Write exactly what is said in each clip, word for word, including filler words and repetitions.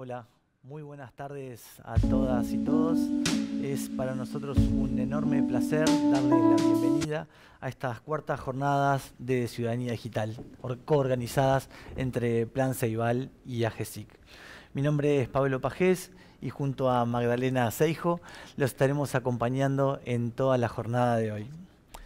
Hola, muy buenas tardes a todas y todos. Es para nosotros un enorme placer darle la bienvenida a estas cuartas jornadas de Ciudadanía Digital, coorganizadas entre Plan Ceibal y AGESIC. Mi nombre es Pablo Pajés y junto a Magdalena Seijo los estaremos acompañando en toda la jornada de hoy.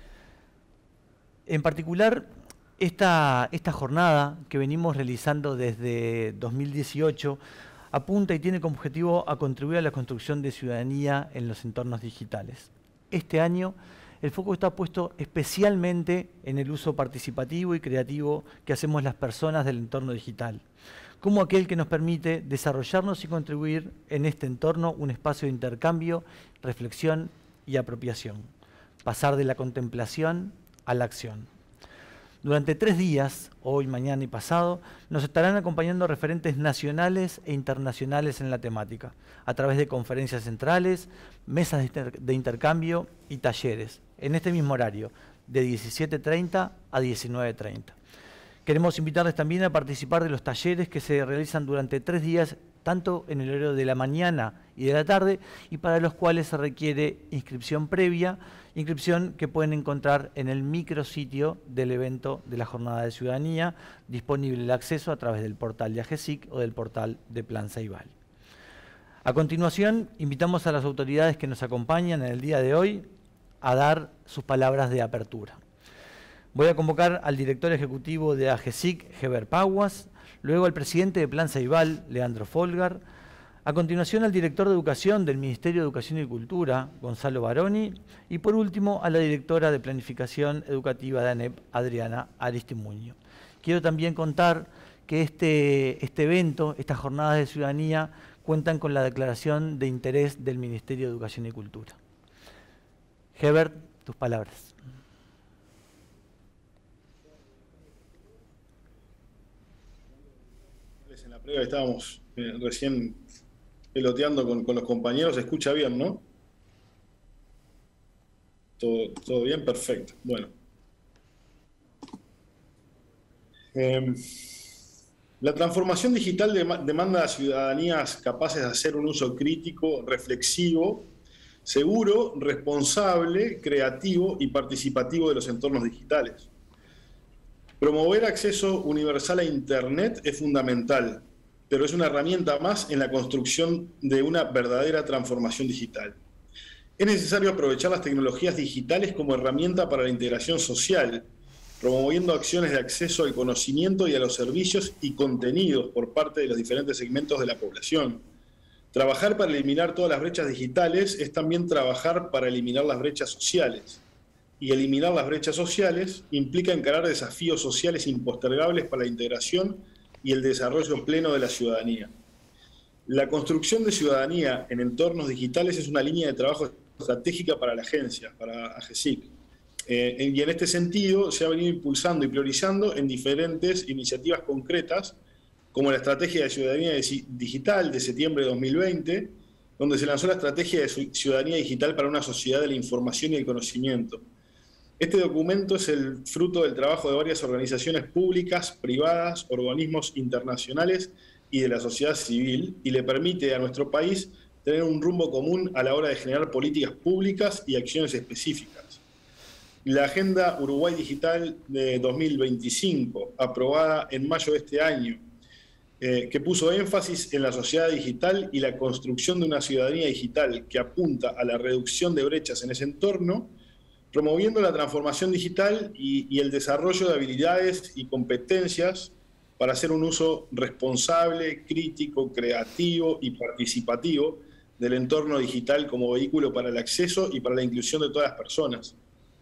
En particular, esta, esta jornada que venimos realizando desde dos mil dieciocho apunta y tiene como objetivo a contribuir a la construcción de ciudadanía en los entornos digitales. Este año el foco está puesto especialmente en el uso participativo y creativo que hacemos las personas del entorno digital, como aquel que nos permite desarrollarnos y contribuir en este entorno un espacio de intercambio, reflexión y apropiación, pasar de la contemplación a la acción. Durante tres días, hoy, mañana y pasado, nos estarán acompañando referentes nacionales e internacionales en la temática, a través de conferencias centrales, mesas de, inter de intercambio y talleres, en este mismo horario, de diecisiete treinta a diecinueve treinta. Queremos invitarles también a participar de los talleres que se realizan durante tres días, tanto en el horario de la mañana y de la tarde, y para los cuales se requiere inscripción previa, inscripción que pueden encontrar en el micrositio del evento de la Jornada de Ciudadanía, disponible el acceso a través del portal de AGESIC o del portal de Plan Ceibal. A continuación, invitamos a las autoridades que nos acompañan en el día de hoy a dar sus palabras de apertura. Voy a convocar al director ejecutivo de AGESIC, Heber Paguas, luego al presidente de Plan Ceibal, Leandro Folgar, a continuación al director de Educación del Ministerio de Educación y Cultura, Gonzalo Baroni, y por último a la directora de Planificación Educativa de ANEP, Adriana Aristimuño. Quiero también contar que este, este evento, estas jornadas de ciudadanía, cuentan con la declaración de interés del Ministerio de Educación y Cultura. Heber, tus palabras. En la previa estábamos eh, recién peloteando con, con los compañeros. ¿Se escucha bien, no? ¿Todo, todo bien? Perfecto. Bueno. Eh, la transformación digital dem- demanda a ciudadanías capaces de hacer un uso crítico, reflexivo, seguro, responsable, creativo y participativo de los entornos digitales. Promover acceso universal a Internet es fundamental, pero es una herramienta más en la construcción de una verdadera transformación digital. Es necesario aprovechar las tecnologías digitales como herramienta para la integración social, promoviendo acciones de acceso al conocimiento y a los servicios y contenidos por parte de los diferentes segmentos de la población. Trabajar para eliminar todas las brechas digitales es también trabajar para eliminar las brechas sociales. Y eliminar las brechas sociales implica encarar desafíos sociales impostergables para la integración y el desarrollo pleno de la ciudadanía. La construcción de ciudadanía en entornos digitales es una línea de trabajo estratégica para la agencia, para AGESIC. Eh, y en este sentido se ha venido impulsando y priorizando en diferentes iniciativas concretas, como la Estrategia de Ciudadanía Digital de septiembre de dos mil veinte, donde se lanzó la Estrategia de Ciudadanía Digital para una sociedad de la información y el conocimiento. Este documento es el fruto del trabajo de varias organizaciones públicas, privadas, organismos internacionales y de la sociedad civil, y le permite a nuestro país tener un rumbo común a la hora de generar políticas públicas y acciones específicas. La Agenda Uruguay Digital de dos mil veinticinco, aprobada en mayo de este año, eh, que puso énfasis en la sociedad digital y la construcción de una ciudadanía digital que apunta a la reducción de brechas en ese entorno, promoviendo la transformación digital y, y el desarrollo de habilidades y competencias para hacer un uso responsable, crítico, creativo y participativo del entorno digital como vehículo para el acceso y para la inclusión de todas las personas.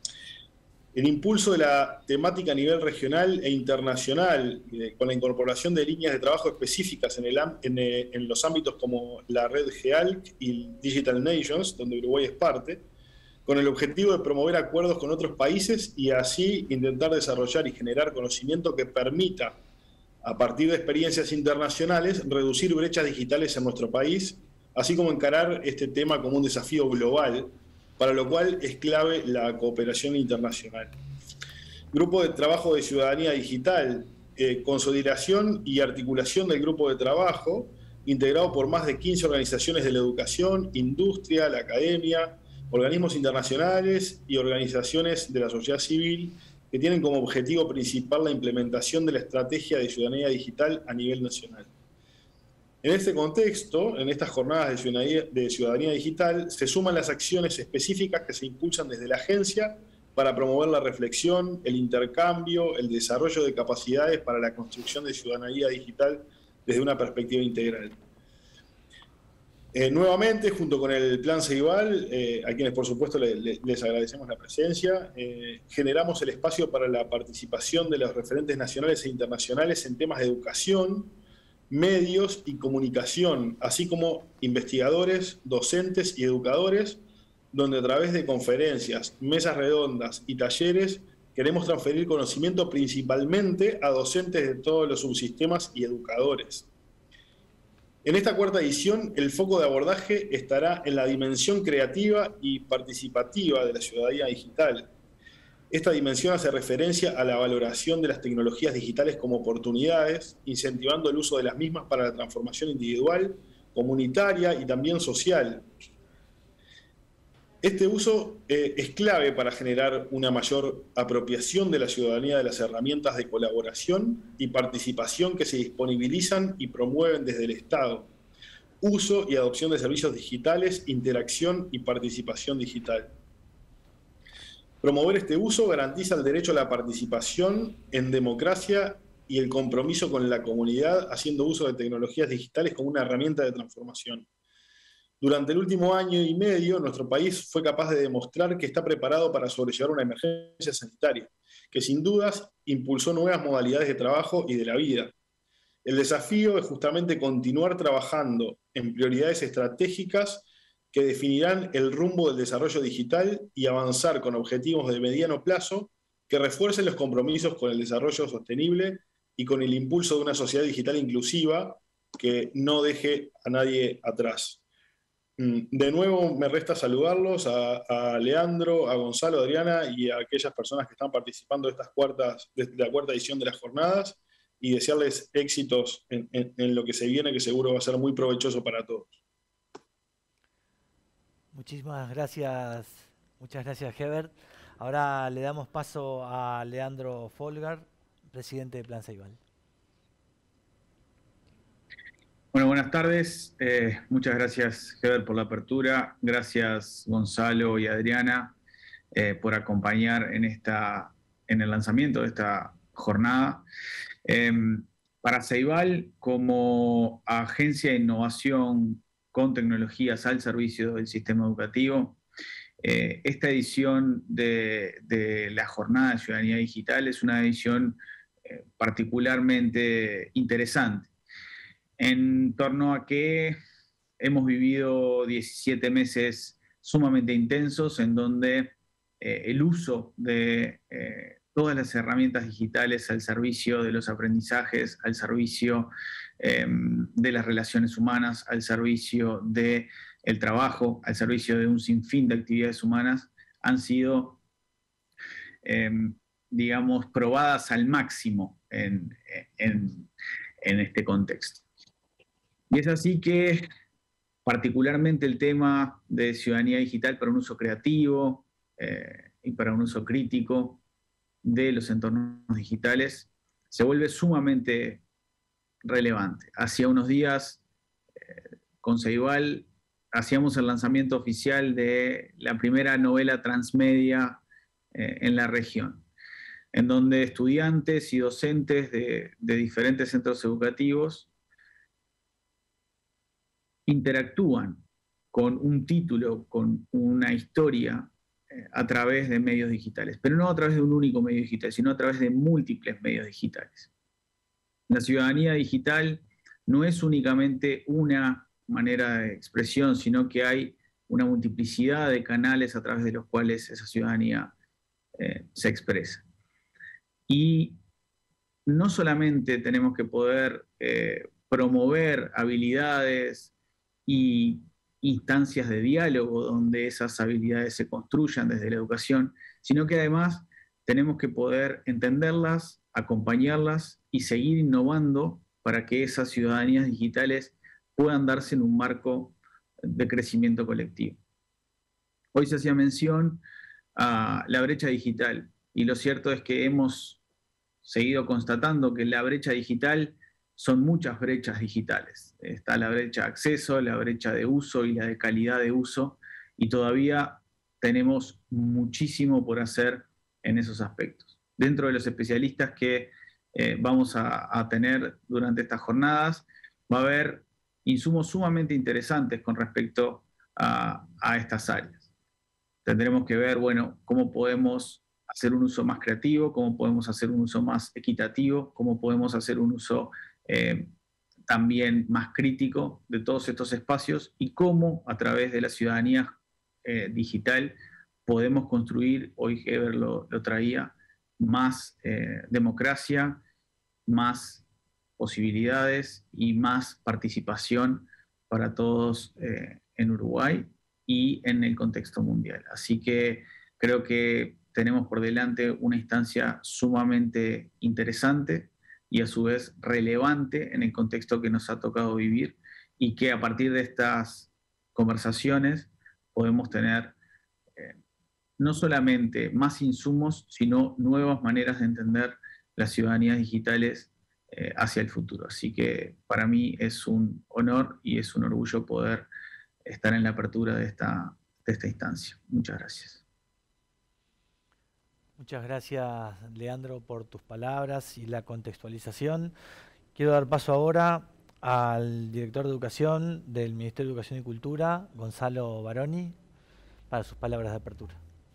El impulso de la temática a nivel regional e internacional, eh, con la incorporación de líneas de trabajo específicas en, el, en, eh, en los ámbitos como la red G A L C y Digital Nations, donde Uruguay es parte, con el objetivo de promover acuerdos con otros países y así intentar desarrollar y generar conocimiento que permita, a partir de experiencias internacionales, reducir brechas digitales en nuestro país, así como encarar este tema como un desafío global, para lo cual es clave la cooperación internacional. Grupo de Trabajo de Ciudadanía Digital, eh, consolidación y articulación del grupo de trabajo, integrado por más de quince organizaciones de la educación, industria, la academia, organismos internacionales y organizaciones de la sociedad civil que tienen como objetivo principal la implementación de la estrategia de ciudadanía digital a nivel nacional. En este contexto, en estas jornadas de ciudadanía, de ciudadanía digital, se suman las acciones específicas que se impulsan desde la agencia para promover la reflexión, el intercambio, el desarrollo de capacidades para la construcción de ciudadanía digital desde una perspectiva integral. Eh, nuevamente, junto con el Plan Ceibal, eh, a quienes por supuesto le, le, les agradecemos la presencia, eh, generamos el espacio para la participación de los referentes nacionales e internacionales en temas de educación, medios y comunicación, así como investigadores, docentes y educadores, donde a través de conferencias, mesas redondas y talleres queremos transferir conocimiento principalmente a docentes de todos los subsistemas y educadores. En esta cuarta edición, el foco de abordaje estará en la dimensión creativa y participativa de la ciudadanía digital. Esta dimensión hace referencia a la valoración de las tecnologías digitales como oportunidades, incentivando el uso de las mismas para la transformación individual, comunitaria y también social. Este uso eh, es clave para generar una mayor apropiación de la ciudadanía de las herramientas de colaboración y participación que se disponibilizan y promueven desde el Estado. Uso y adopción de servicios digitales, interacción y participación digital. Promover este uso garantiza el derecho a la participación en democracia y el compromiso con la comunidad, haciendo uso de tecnologías digitales como una herramienta de transformación. Durante el último año y medio, nuestro país fue capaz de demostrar que está preparado para sobrellevar una emergencia sanitaria, que sin dudas impulsó nuevas modalidades de trabajo y de la vida. El desafío es justamente continuar trabajando en prioridades estratégicas que definirán el rumbo del desarrollo digital y avanzar con objetivos de mediano plazo que refuercen los compromisos con el desarrollo sostenible y con el impulso de una sociedad digital inclusiva que no deje a nadie atrás. De nuevo me resta saludarlos a, a Leandro, a Gonzalo, a Adriana y a aquellas personas que están participando de, estas cuartas, de la cuarta edición de las jornadas y desearles éxitos en, en, en lo que se viene, que seguro va a ser muy provechoso para todos. Muchísimas gracias, muchas gracias Herbert. Ahora le damos paso a Leandro Folgar, presidente de Plan Ceibal. Bueno, buenas tardes. Eh, muchas gracias, Herbert, por la apertura. Gracias, Gonzalo y Adriana, eh, por acompañar en, esta, en el lanzamiento de esta jornada. Eh, para Ceibal, como agencia de innovación con tecnologías al servicio del sistema educativo, eh, esta edición de, de la Jornada de Ciudadanía Digital es una edición eh, particularmente interesante, en torno a que hemos vivido diecisiete meses sumamente intensos en donde eh, el uso de eh, todas las herramientas digitales al servicio de los aprendizajes, al servicio eh, de las relaciones humanas, al servicio del trabajo, al servicio de un sinfín de actividades humanas, han sido, eh, digamos, probadas al máximo en, en, en este contexto. Y es así que, particularmente el tema de ciudadanía digital para un uso creativo eh, y para un uso crítico de los entornos digitales se vuelve sumamente relevante. Hacía unos días, eh, con Ceibal, hacíamos el lanzamiento oficial de la primera novela transmedia eh, en la región, en donde estudiantes y docentes de, de diferentes centros educativos interactúan con un título, con una historia eh, a través de medios digitales, pero no a través de un único medio digital, sino a través de múltiples medios digitales. La ciudadanía digital no es únicamente una manera de expresión, sino que hay una multiplicidad de canales a través de los cuales esa ciudadanía eh, se expresa. Y no solamente tenemos que poder eh, promover habilidades y instancias de diálogo donde esas habilidades se construyan desde la educación, sino que además tenemos que poder entenderlas, acompañarlas y seguir innovando para que esas ciudadanías digitales puedan darse en un marco de crecimiento colectivo. Hoy se hacía mención a la brecha digital, y lo cierto es que hemos seguido constatando que la brecha digital son muchas brechas digitales. Está la brecha de acceso, la brecha de uso y la de calidad de uso, y todavía tenemos muchísimo por hacer en esos aspectos. Dentro de los especialistas que eh, vamos a, a tener durante estas jornadas, va a haber insumos sumamente interesantes con respecto a, a estas áreas. Tendremos que ver, bueno, cómo podemos hacer un uso más creativo, cómo podemos hacer un uso más equitativo, cómo podemos hacer un uso eh, también más crítico de todos estos espacios, y cómo a través de la ciudadanía eh, digital podemos construir, hoy Heber lo, lo traía, más eh, democracia, más posibilidades y más participación para todos eh, en Uruguay y en el contexto mundial. Así que creo que tenemos por delante una instancia sumamente interesante y a su vez relevante en el contexto que nos ha tocado vivir, y que a partir de estas conversaciones podemos tener eh, no solamente más insumos, sino nuevas maneras de entender las ciudadanías digitales eh, hacia el futuro. Así que para mí es un honor y es un orgullo poder estar en la apertura de esta, de esta instancia. Muchas gracias. Muchas gracias, Leandro, por tus palabras y la contextualización. Quiero dar paso ahora al director de Educación del Ministerio de Educación y Cultura, Gonzalo Baroni, para sus palabras de apertura.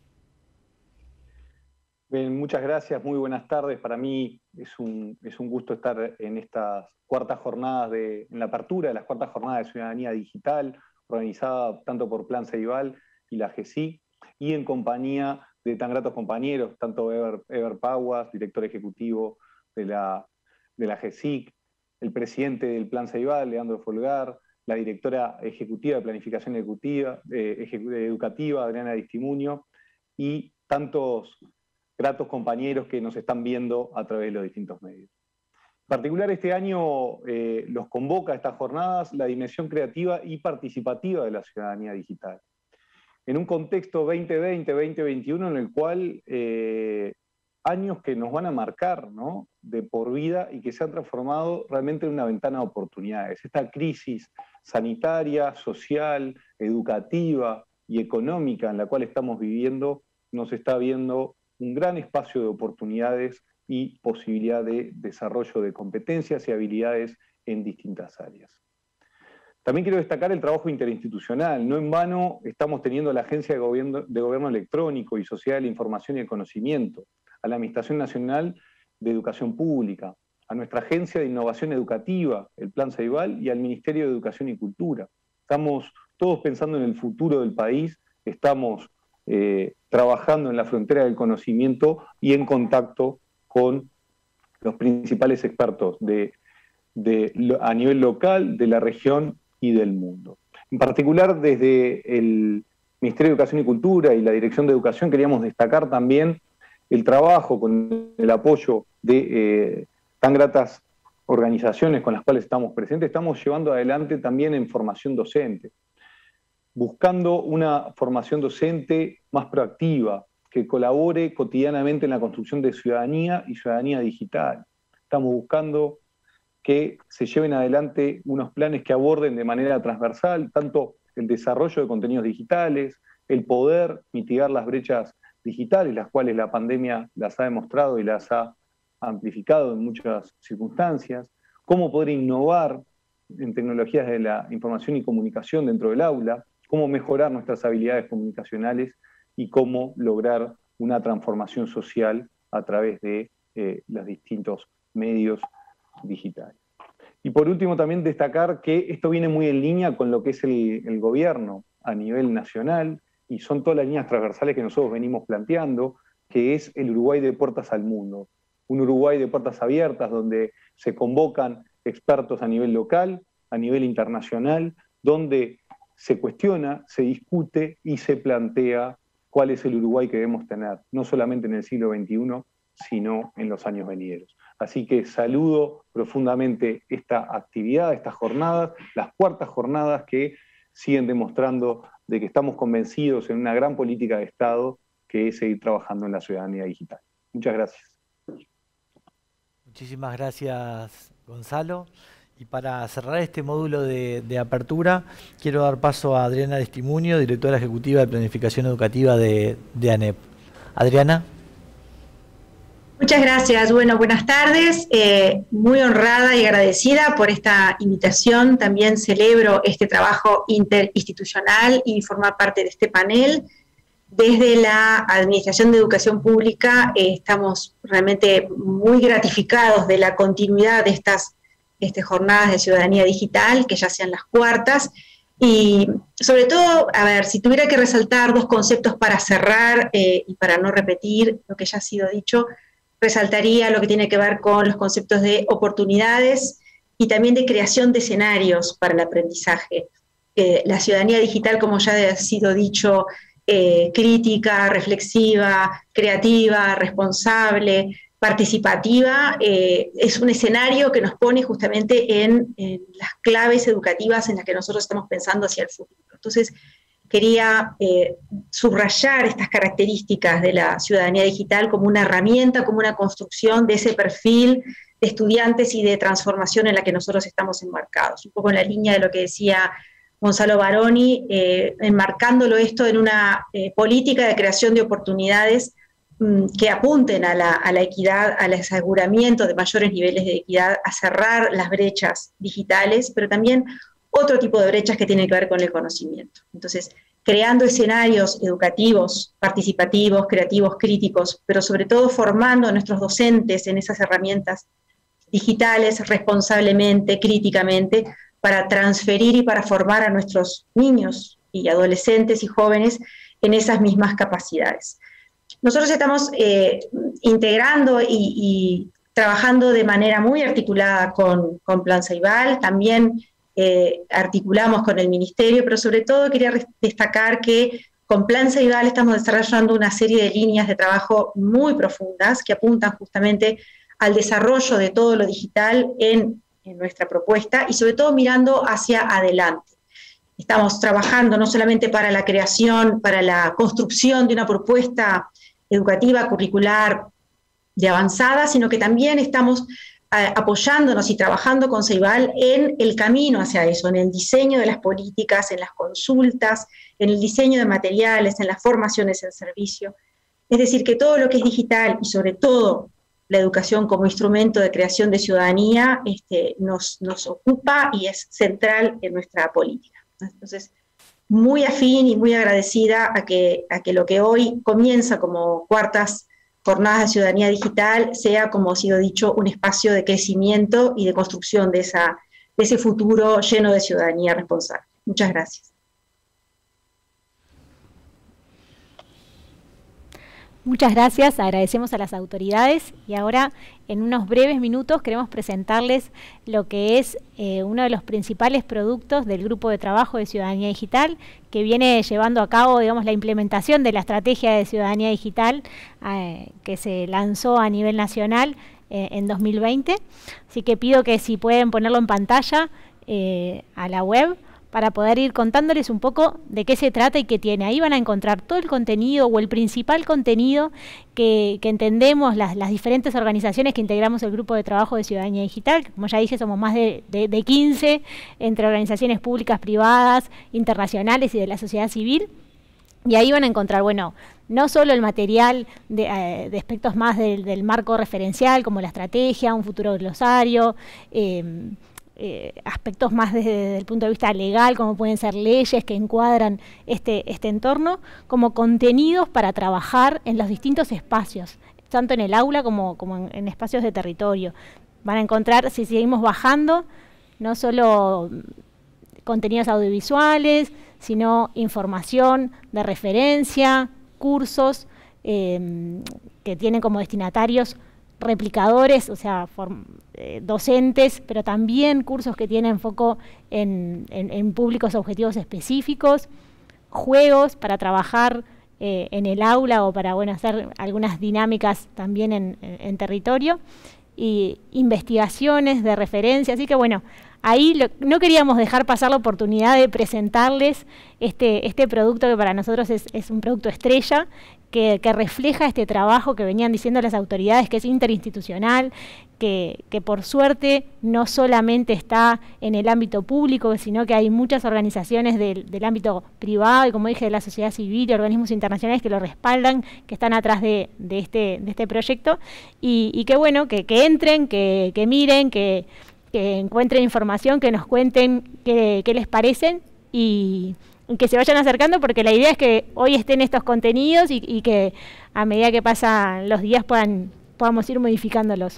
Bien, muchas gracias, muy buenas tardes. Para mí es un, es un gusto estar en estas cuartas jornadas, de, en la apertura de las cuartas jornadas de Ciudadanía Digital, organizada tanto por Plan Ceibal y la G E S I C, y en compañía de tan gratos compañeros, tanto Eber, Eber Pauas, director ejecutivo de la, de la G E S I C, el presidente del Plan Ceibal, Leandro Folgar, la directora ejecutiva de Planificación Ejecutiva, eh, Educativa, Adriana Distimunio, y tantos gratos compañeros que nos están viendo a través de los distintos medios. En particular, este año eh, los convoca a estas jornadas la dimensión creativa y participativa de la ciudadanía digital, en un contexto veinte veinte veinte veintiuno en el cual eh, años que nos van a marcar, ¿no?, de por vida, y que se han transformado realmente en una ventana de oportunidades. Esta crisis sanitaria, social, educativa y económica en la cual estamos viviendo nos está viendo un gran espacio de oportunidades y posibilidad de desarrollo de competencias y habilidades en distintas áreas. También quiero destacar el trabajo interinstitucional. No en vano estamos teniendo la Agencia de Gobierno, de Gobierno Electrónico y Sociedad de la Información y el Conocimiento, a la Administración Nacional de Educación Pública, a nuestra Agencia de Innovación Educativa, el Plan Ceibal, y al Ministerio de Educación y Cultura. Estamos todos pensando en el futuro del país, estamos eh, trabajando en la frontera del conocimiento y en contacto con los principales expertos de, de, a nivel local, de la región y del mundo. En particular, desde el Ministerio de Educación y Cultura y la Dirección de Educación queríamos destacar también el trabajo con el apoyo de eh, tan gratas organizaciones con las cuales estamos presentes. Estamos llevando adelante también en formación docente, buscando una formación docente más proactiva, que colabore cotidianamente en la construcción de ciudadanía y ciudadanía digital. Estamos buscando que se lleven adelante unos planes que aborden de manera transversal tanto el desarrollo de contenidos digitales, el poder mitigar las brechas digitales, las cuales la pandemia las ha demostrado y las ha amplificado en muchas circunstancias, cómo poder innovar en tecnologías de la información y comunicación dentro del aula, cómo mejorar nuestras habilidades comunicacionales y cómo lograr una transformación social a través de eh, los distintos medios digitales. Y por último también destacar que esto viene muy en línea con lo que es el, el gobierno a nivel nacional, y son todas las líneas transversales que nosotros venimos planteando, que es el Uruguay de puertas al mundo. Un Uruguay de puertas abiertas donde se convocan expertos a nivel local, a nivel internacional, donde se cuestiona, se discute y se plantea cuál es el Uruguay que debemos tener, no solamente en el siglo veintiuno, sino en los años venideros. Así que saludo profundamente esta actividad, estas jornadas, las cuartas jornadas que siguen demostrando de que estamos convencidos en una gran política de Estado que es seguir trabajando en la ciudadanía digital. Muchas gracias. Muchísimas gracias, Gonzalo. Y para cerrar este módulo de, de apertura, quiero dar paso a Adriana Aristimuño, directora ejecutiva de Planificación Educativa de, de ANEP. Adriana. Muchas gracias. Bueno, buenas tardes. Eh, muy honrada y agradecida por esta invitación. También celebro este trabajo interinstitucional y formar parte de este panel. Desde la Administración de Educación Pública eh, estamos realmente muy gratificados de la continuidad de estas este, jornadas de ciudadanía digital, que ya sean las cuartas. Y sobre todo, a ver, si tuviera que resaltar dos conceptos para cerrar eh, y para no repetir lo que ya ha sido dicho, resaltaría lo que tiene que ver con los conceptos de oportunidades y también de creación de escenarios para el aprendizaje. Eh, la ciudadanía digital, como ya ha sido dicho, eh, crítica, reflexiva, creativa, responsable, participativa, eh, es un escenario que nos pone justamente en, en las claves educativas en las que nosotros estamos pensando hacia el futuro. Entonces, quería eh, subrayar estas características de la ciudadanía digital como una herramienta, como una construcción de ese perfil de estudiantes y de transformación en la que nosotros estamos enmarcados. Un poco en la línea de lo que decía Gonzalo Baroni, eh, enmarcándolo esto en una eh, política de creación de oportunidades mmm, que apunten a la, a la equidad, al aseguramiento de mayores niveles de equidad, a cerrar las brechas digitales, pero también otro tipo de brechas que tienen que ver con el conocimiento. Entonces, creando escenarios educativos, participativos, creativos, críticos, pero sobre todo formando a nuestros docentes en esas herramientas digitales responsablemente, críticamente, para transferir y para formar a nuestros niños y adolescentes y jóvenes en esas mismas capacidades. Nosotros estamos eh, integrando y, y trabajando de manera muy articulada con, con Plan Ceibal, también Eh, articulamos con el Ministerio, pero sobre todo quería destacar que con Plan Ceibal estamos desarrollando una serie de líneas de trabajo muy profundas que apuntan justamente al desarrollo de todo lo digital en, en nuestra propuesta y sobre todo mirando hacia adelante. Estamos trabajando no solamente para la creación, para la construcción de una propuesta educativa, curricular de avanzada, sino que también estamos apoyándonos y trabajando con Ceibal en el camino hacia eso, en el diseño de las políticas, en las consultas, en el diseño de materiales, en las formaciones en servicio. Es decir, que todo lo que es digital y sobre todo la educación como instrumento de creación de ciudadanía este, nos, nos ocupa y es central en nuestra política. Entonces, muy afín y muy agradecida a que, a que lo que hoy comienza como cuartas jornadas de ciudadanía digital sea, como ha sido dicho, un espacio de crecimiento y de construcción de, esa, de ese futuro lleno de ciudadanía responsable. Muchas gracias. Muchas gracias, agradecemos a las autoridades y ahora en unos breves minutos queremos presentarles lo que es eh, uno de los principales productos del Grupo de Trabajo de Ciudadanía Digital que viene llevando a cabo, digamos, la implementación de la estrategia de ciudadanía digital eh, que se lanzó a nivel nacional eh, en dos mil veinte. Así que pido que si pueden ponerlo en pantalla eh, a la web, para poder ir contándoles un poco de qué se trata y qué tiene. Ahí van a encontrar todo el contenido o el principal contenido que, que entendemos las, las diferentes organizaciones que integramos el Grupo de Trabajo de Ciudadanía Digital. Como ya dije, somos más de, de, de quince entre organizaciones públicas, privadas, internacionales y de la sociedad civil. Y ahí van a encontrar, bueno, no solo el material de, eh, de aspectos más del, del marco referencial, como la estrategia, un futuro glosario, eh, Eh, aspectos más desde, desde el punto de vista legal, como pueden ser leyes que encuadran este, este entorno, como contenidos para trabajar en los distintos espacios, tanto en el aula como, como en, en espacios de territorio. Van a encontrar, si seguimos bajando, no solo contenidos audiovisuales, sino información de referencia, cursos eh, que tienen como destinatarios replicadores, o sea, form, eh, docentes, pero también cursos que tienen foco en, en, en públicos objetivos específicos, juegos para trabajar eh, en el aula o para, bueno, hacer algunas dinámicas también en, en, en territorio, y investigaciones de referencia. Así que, bueno, ahí lo, no queríamos dejar pasar la oportunidad de presentarles este, este producto que para nosotros es, es un producto estrella, que, que refleja este trabajo que venían diciendo las autoridades, que es interinstitucional, que, que por suerte no solamente está en el ámbito público, sino que hay muchas organizaciones del, del ámbito privado y, como dije, de la sociedad civil y organismos internacionales que lo respaldan, que están atrás de, de, este, de este proyecto, y, y que bueno, que, que entren, que, que miren, que, que encuentren información, que nos cuenten qué, qué les parecen, y que se vayan acercando, porque la idea es que hoy estén estos contenidos y, y que a medida que pasan los días puedan, podamos ir modificándolos.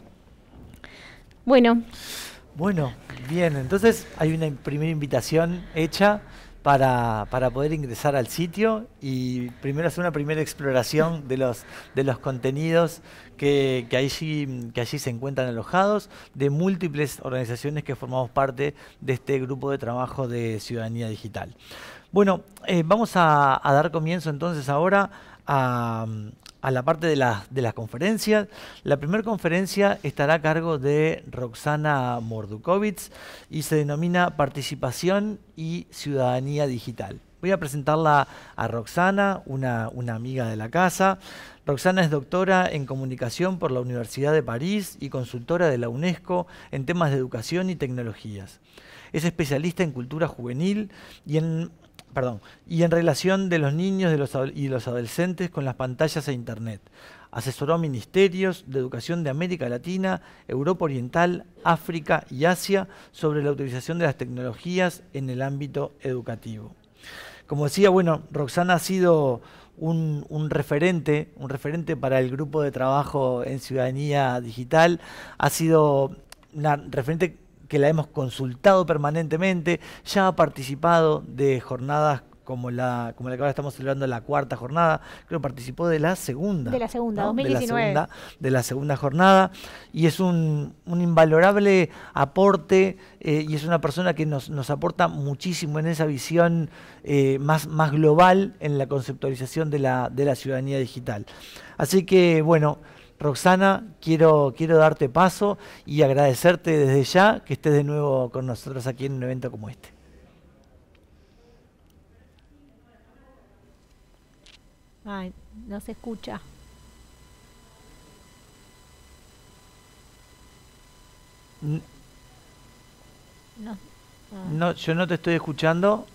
Bueno. Bueno, bien, entonces hay una primera invitación hecha para, para poder ingresar al sitio y primero hacer una primera exploración de los, de los contenidos que, que, allí, que allí se encuentran alojados, de múltiples organizaciones que formamos parte de este grupo de trabajo de ciudadanía digital. Bueno, eh, vamos a, a dar comienzo entonces ahora a, a la parte de, la, de las conferencias. La primera conferencia estará a cargo de Roxana Mordukovich y se denomina Participación y Ciudadanía Digital. Voy a presentarla a Roxana, una, una amiga de la casa. Roxana es doctora en comunicación por la Universidad de París y consultora de la UNESCO en temas de educación y tecnologías. Es especialista en cultura juvenil y en... Perdón, y en relación de los niños de los, y los adolescentes con las pantallas e Internet. Asesoró a ministerios de educación de América Latina, Europa Oriental, África y Asia sobre la utilización de las tecnologías en el ámbito educativo. Como decía, bueno, Roxana ha sido un, un referente, un referente para el grupo de trabajo en ciudadanía digital. Ha sido una referente que la hemos consultado permanentemente, ya ha participado de jornadas como la, como la que ahora estamos celebrando, la cuarta jornada, creo que participó de la segunda. De la segunda, ¿no? dos mil diecinueve. De la segunda, de la segunda jornada, y es un, un invalorable aporte, eh, y es una persona que nos, nos aporta muchísimo en esa visión eh, más, más global en la conceptualización de la, de la ciudadanía digital. Así que, bueno, Roxana, quiero, quiero darte paso y agradecerte desde ya que estés de nuevo con nosotros aquí en un evento como este. Ay, no se escucha. N no, ah. no, yo no te estoy escuchando.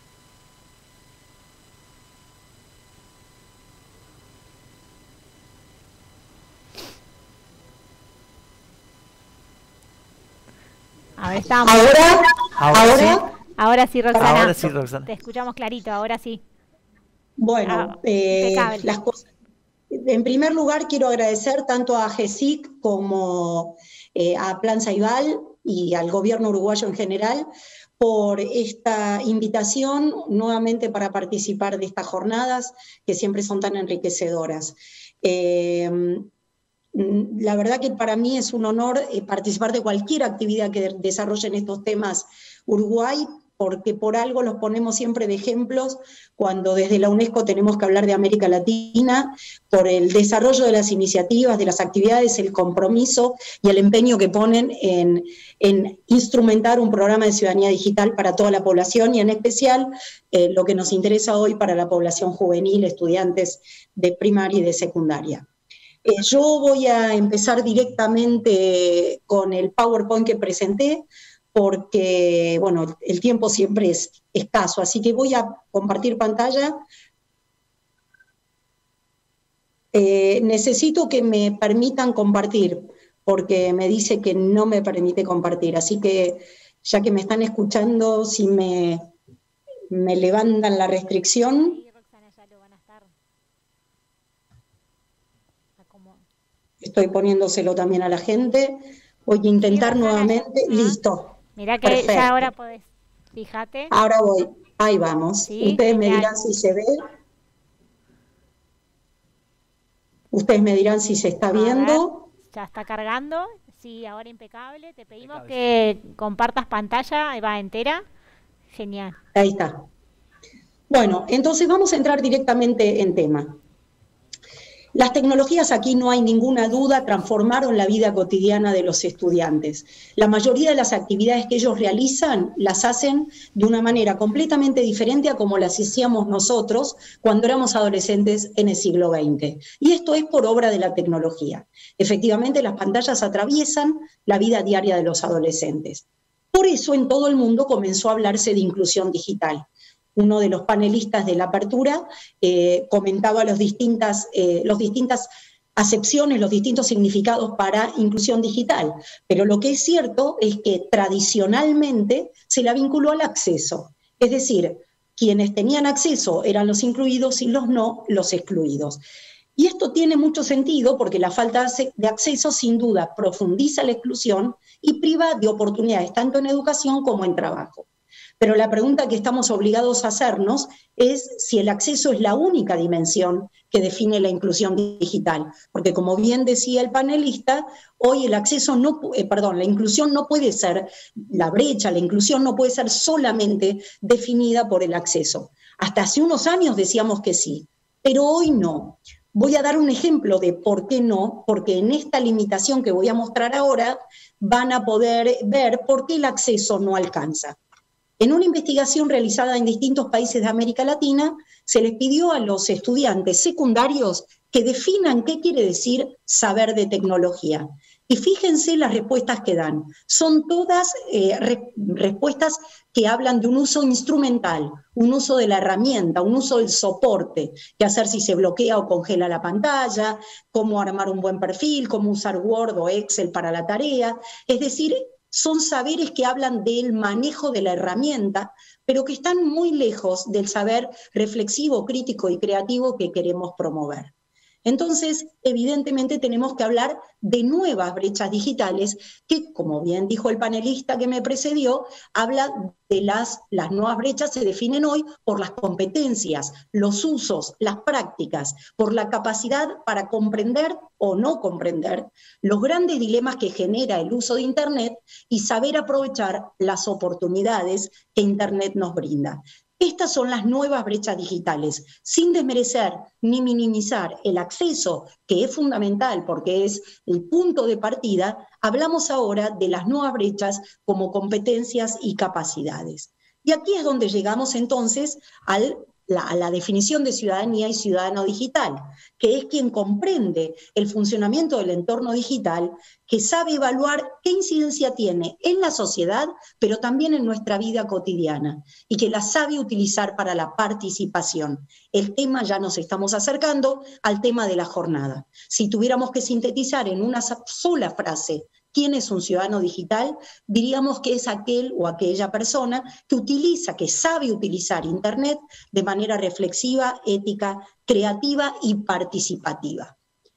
A ver, estamos. Ahora, Ahora, ahora, sí. Ahora sí, Roxana. Ahora sí, Roxana. Te escuchamos clarito, ahora sí. bueno, Ah, eh, impecable. las cosas. En primer lugar, quiero agradecer tanto a GESIC como eh, a Plan Ceibal y al gobierno uruguayo en general por esta invitación nuevamente para participar de estas jornadas que siempre son tan enriquecedoras. Eh, La verdad que para mí es un honor eh, participar de cualquier actividad que de desarrollen estos temas Uruguay, porque por algo los ponemos siempre de ejemplos cuando desde la UNESCO tenemos que hablar de América Latina, por el desarrollo de las iniciativas, de las actividades, el compromiso y el empeño que ponen en, en instrumentar un programa de ciudadanía digital para toda la población y en especial eh, lo que nos interesa hoy para la población juvenil, estudiantes de primaria y de secundaria. Eh, yo voy a empezar directamente con el PowerPoint que presenté, porque, bueno, el tiempo siempre es escaso, así que voy a compartir pantalla. Eh, necesito que me permitan compartir, porque me dice que no me permite compartir, así que ya que me están escuchando, si me, me levantan la restricción. Estoy poniéndoselo también a la gente. Voy a intentar sí, nuevamente. Ah, listo. Mirá que perfecto. Ya ahora podés. Fíjate. Ahora voy. Ahí vamos. Sí, Ustedes genial. Me dirán si se ve. Ustedes me dirán si se está a viendo. Ver, ya está cargando. Sí, ahora impecable. Te pedimos impecable. Que compartas pantalla. Ahí va entera. Genial. Ahí está. Bueno, entonces vamos a entrar directamente en tema. Las tecnologías, aquí no hay ninguna duda, transformaron la vida cotidiana de los estudiantes. La mayoría de las actividades que ellos realizan las hacen de una manera completamente diferente a como las hacíamos nosotros cuando éramos adolescentes en el siglo veinte. Y esto es por obra de la tecnología. Efectivamente, las pantallas atraviesan la vida diaria de los adolescentes. Por eso en todo el mundo comenzó a hablarse de inclusión digital. Uno de los panelistas de la apertura eh, comentaba los distintas, eh, los distintas acepciones, los distintos significados para inclusión digital, pero lo que es cierto es que tradicionalmente se la vinculó al acceso, es decir, quienes tenían acceso eran los incluidos y los no, los excluidos. Y esto tiene mucho sentido porque la falta de acceso sin duda profundiza la exclusión y priva de oportunidades tanto en educación como en trabajo. Pero la pregunta que estamos obligados a hacernos es si el acceso es la única dimensión que define la inclusión digital. Porque como bien decía el panelista, hoy el acceso no, eh, perdón, la inclusión no puede ser, la brecha, la inclusión no puede ser solamente definida por el acceso. Hasta hace unos años decíamos que sí, pero hoy no. Voy a dar un ejemplo de por qué no, porque en esta limitación que voy a mostrar ahora van a poder ver por qué el acceso no alcanza. En una investigación realizada en distintos países de América Latina, se les pidió a los estudiantes secundarios que definan qué quiere decir saber de tecnología. Y fíjense las respuestas que dan. Son todas eh, re respuestas que hablan de un uso instrumental, un uso de la herramienta, un uso del soporte, qué hacer si se bloquea o congela la pantalla, cómo armar un buen perfil, cómo usar Word o Excel para la tarea. Es decir, son saberes que hablan del manejo de la herramienta, pero que están muy lejos del saber reflexivo, crítico y creativo que queremos promover. Entonces, evidentemente tenemos que hablar de nuevas brechas digitales que, como bien dijo el panelista que me precedió, habla de las, las nuevas brechas se definen hoy por las competencias, los usos, las prácticas, por la capacidad para comprender o no comprender los grandes dilemas que genera el uso de Internet y saber aprovechar las oportunidades que Internet nos brinda. Estas son las nuevas brechas digitales, sin desmerecer ni minimizar el acceso, que es fundamental porque es el punto de partida. Hablamos ahora de las nuevas brechas como competencias y capacidades. Y aquí es donde llegamos entonces al La, a la definición de ciudadanía y ciudadano digital, que es quien comprende el funcionamiento del entorno digital, que sabe evaluar qué incidencia tiene en la sociedad, pero también en nuestra vida cotidiana, y que la sabe utilizar para la participación. El tema, ya nos estamos acercando al tema de la jornada. Si tuviéramos que sintetizar en una sola frase ¿quién es un ciudadano digital? Diríamos que es aquel o aquella persona que utiliza, que sabe utilizar Internet de manera reflexiva, ética, creativa y participativa.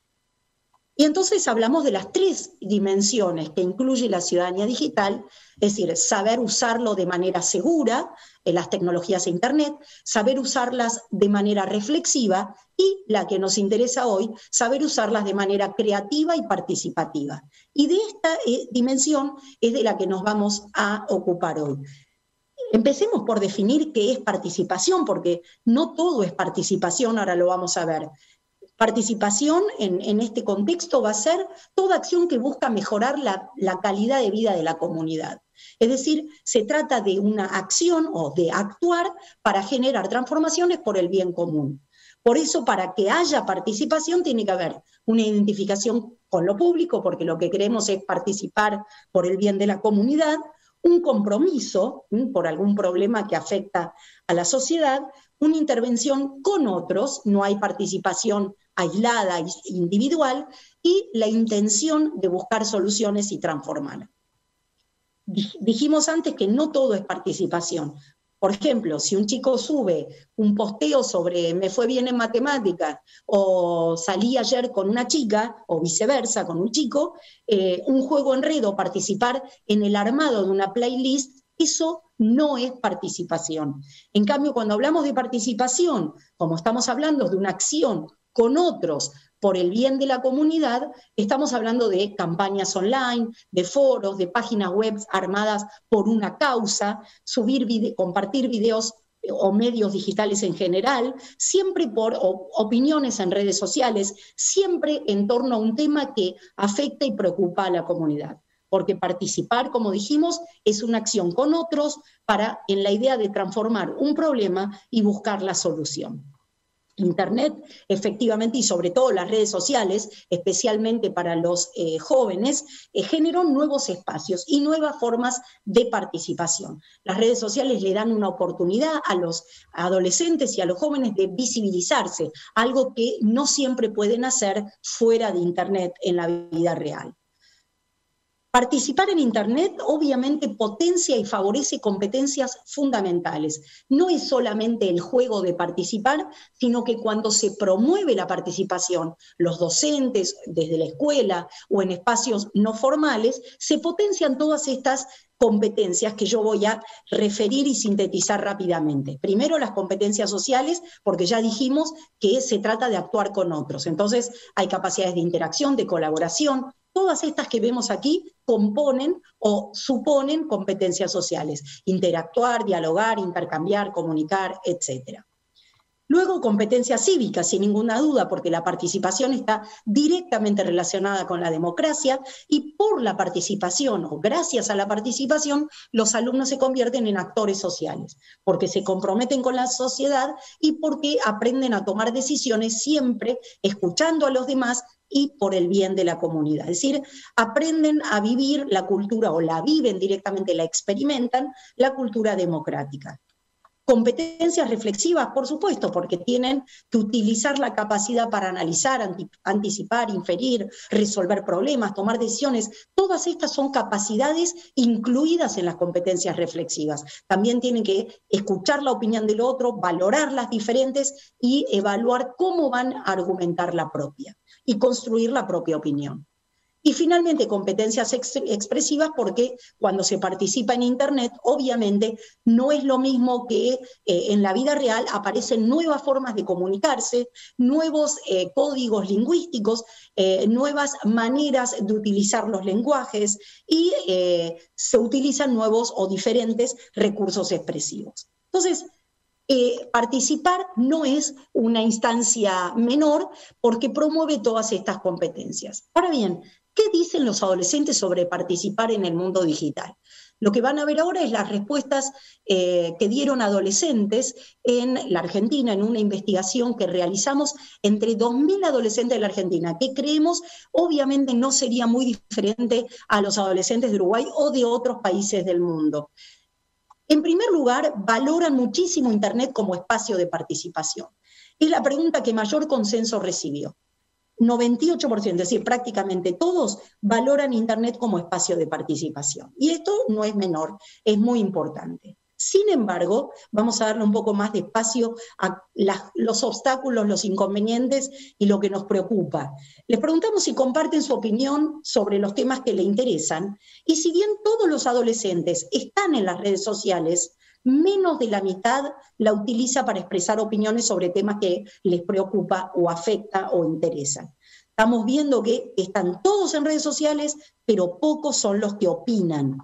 Y entonces hablamos de las tres dimensiones que incluye la ciudadanía digital, es decir, saber usarlo de manera segura, en las tecnologías de Internet, saber usarlas de manera reflexiva y, la que nos interesa hoy, saber usarlas de manera creativa y participativa. Y de esta eh, dimensión es de la que nos vamos a ocupar hoy. Empecemos por definir qué es participación, porque no todo es participación, ahora lo vamos a ver. Participación en, en este contexto va a ser toda acción que busca mejorar la, la calidad de vida de la comunidad. Es decir, se trata de una acción o de actuar para generar transformaciones por el bien común. Por eso, para que haya participación, tiene que haber una identificación con lo público, porque lo que queremos es participar por el bien de la comunidad, un compromiso ¿sí? por algún problema que afecta a la sociedad, una intervención con otros, no hay participación aislada, individual, y la intención de buscar soluciones y transformar. Dijimos antes que no todo es participación. Por ejemplo, si un chico sube un posteo sobre me fue bien en matemáticas o salí ayer con una chica o viceversa con un chico, eh, un juego enredo, participar en el armado de una playlist, eso no es participación. En cambio, cuando hablamos de participación, como estamos hablando de una acción con otros por el bien de la comunidad, estamos hablando de campañas online, de foros, de páginas web armadas por una causa, subir vide- compartir videos o medios digitales en general, siempre por o, opiniones en redes sociales, siempre en torno a un tema que afecta y preocupa a la comunidad. Porque participar, como dijimos, es una acción con otros para, en la idea de transformar un problema y buscar la solución. Internet, efectivamente, y sobre todo las redes sociales, especialmente para los eh, jóvenes, eh, generó nuevos espacios y nuevas formas de participación. Las redes sociales le dan una oportunidad a los adolescentes y a los jóvenes de visibilizarse, algo que no siempre pueden hacer fuera de Internet en la vida real. Participar en Internet obviamente potencia y favorece competencias fundamentales. No es solamente el juego de participar, sino que cuando se promueve la participación, los docentes desde la escuela o en espacios no formales, se potencian todas estas competencias que yo voy a referir y sintetizar rápidamente. Primero, las competencias sociales, porque ya dijimos que se trata de actuar con otros. Entonces, hay capacidades de interacción, de colaboración. Todas estas que vemos aquí componen o suponen competencias sociales. Interactuar, dialogar, intercambiar, comunicar, etcétera. Luego, competencias cívicas, sin ninguna duda, porque la participación está directamente relacionada con la democracia y por la participación, o gracias a la participación, los alumnos se convierten en actores sociales, porque se comprometen con la sociedad y porque aprenden a tomar decisiones siempre escuchando a los demás y por el bien de la comunidad. Es decir, aprenden a vivir la cultura, o la viven directamente, la experimentan, la cultura democrática. Competencias reflexivas, por supuesto, porque tienen que utilizar la capacidad para analizar, anticipar, inferir, resolver problemas, tomar decisiones. Todas estas son capacidades incluidas en las competencias reflexivas. También tienen que escuchar la opinión del otro, valorar las diferentes y evaluar cómo van a argumentar la propia y construir la propia opinión. Y finalmente, competencias ex expresivas, porque cuando se participa en Internet, obviamente no es lo mismo que eh, en la vida real aparecen nuevas formas de comunicarse, nuevos eh, códigos lingüísticos, eh, nuevas maneras de utilizar los lenguajes y eh, se utilizan nuevos o diferentes recursos expresivos. Entonces, Eh, participar no es una instancia menor porque promueve todas estas competencias. Ahora bien, ¿qué dicen los adolescentes sobre participar en el mundo digital? Lo que van a ver ahora es las respuestas eh, que dieron adolescentes en la Argentina, en una investigación que realizamos entre dos mil adolescentes de la Argentina, que creemos obviamente no sería muy diferente a los adolescentes de Uruguay o de otros países del mundo. En primer lugar, valoran muchísimo Internet como espacio de participación. Es la pregunta que mayor consenso recibió. noventa y ocho por ciento, es decir, prácticamente todos valoran Internet como espacio de participación. Y esto no es menor, es muy importante. Sin embargo, vamos a darle un poco más de espacio a las, los obstáculos, los inconvenientes y lo que nos preocupa. Les preguntamos si comparten su opinión sobre los temas que le interesan, y si bien todos los adolescentes están en las redes sociales, menos de la mitad la utiliza para expresar opiniones sobre temas que les preocupa o afecta o interesan. Estamos viendo que están todos en redes sociales, pero pocos son los que opinan.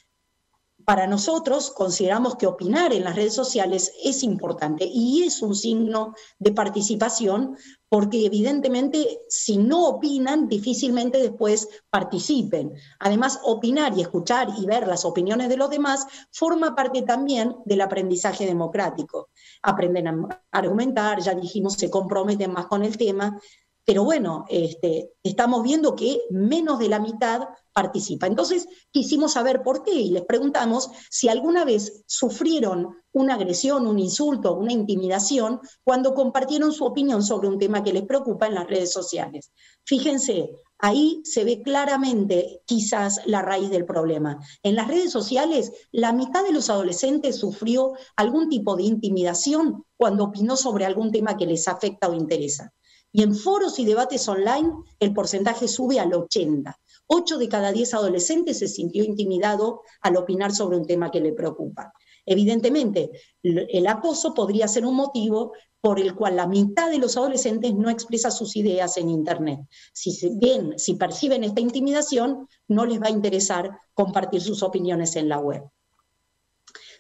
Para nosotros consideramos que opinar en las redes sociales es importante y es un signo de participación, porque evidentemente si no opinan, difícilmente después participen. Además, opinar y escuchar y ver las opiniones de los demás forma parte también del aprendizaje democrático. Aprenden a argumentar, ya dijimos, se comprometen más con el tema, pero bueno, este, estamos viendo que menos de la mitad participa. Entonces quisimos saber por qué y les preguntamos si alguna vez sufrieron una agresión, un insulto, una intimidación cuando compartieron su opinión sobre un tema que les preocupa en las redes sociales. Fíjense, ahí se ve claramente quizás la raíz del problema. En las redes sociales, la mitad de los adolescentes sufrió algún tipo de intimidación cuando opinó sobre algún tema que les afecta o interesa. Y en foros y debates online el porcentaje sube al ochenta. ocho de cada diez adolescentes se sintió intimidado al opinar sobre un tema que le preocupa. Evidentemente, el acoso podría ser un motivo por el cual la mitad de los adolescentes no expresa sus ideas en Internet. Si bien, si perciben esta intimidación, no les va a interesar compartir sus opiniones en la web.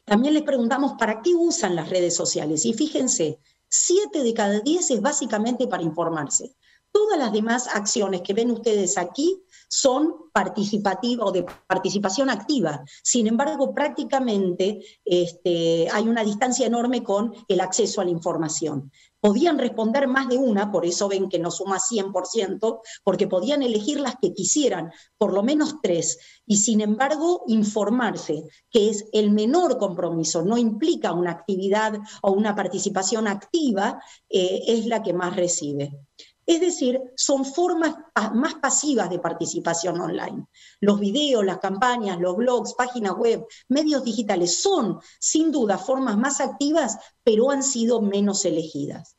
También les preguntamos para qué usan las redes sociales. Y fíjense, siete de cada diez es básicamente para informarse. Todas las demás acciones que ven ustedes aquí son participativas o de participación activa. Sin embargo, prácticamente este, hay una distancia enorme con el acceso a la información. Podían responder más de una, por eso ven que no suma cien por ciento, porque podían elegir las que quisieran, por lo menos tres, y sin embargo informarse, que es el menor compromiso, no implica una actividad o una participación activa, eh, es la que más recibe. Es decir, son formas más pasivas de participación online. Los videos, las campañas, los blogs, páginas web, medios digitales son, sin duda, formas más activas, pero han sido menos elegidas.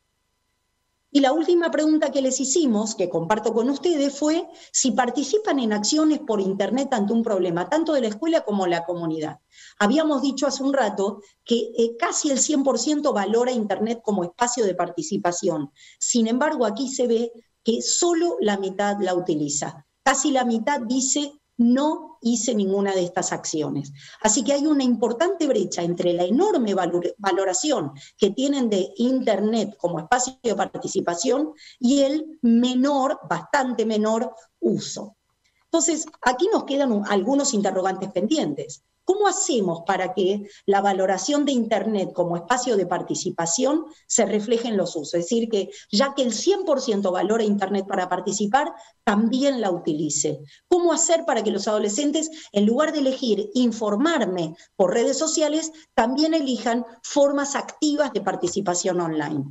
Y la última pregunta que les hicimos, que comparto con ustedes, fue si participan en acciones por Internet ante un problema, tanto de la escuela como de la comunidad. Habíamos dicho hace un rato que eh, casi el cien por ciento valora Internet como espacio de participación. Sin embargo, aquí se ve que solo la mitad la utiliza. Casi la mitad dice no hice ninguna de estas acciones. Así que hay una importante brecha entre la enorme valor, valoración que tienen de Internet como espacio de participación y el menor, bastante menor, uso. Entonces, aquí nos quedan un, algunos interrogantes pendientes. ¿Cómo hacemos para que la valoración de Internet como espacio de participación se refleje en los usos? Es decir, que ya que el cien por ciento valora Internet para participar, también la utilice. ¿Cómo hacer para que los adolescentes, en lugar de elegir informarme por redes sociales, también elijan formas activas de participación online?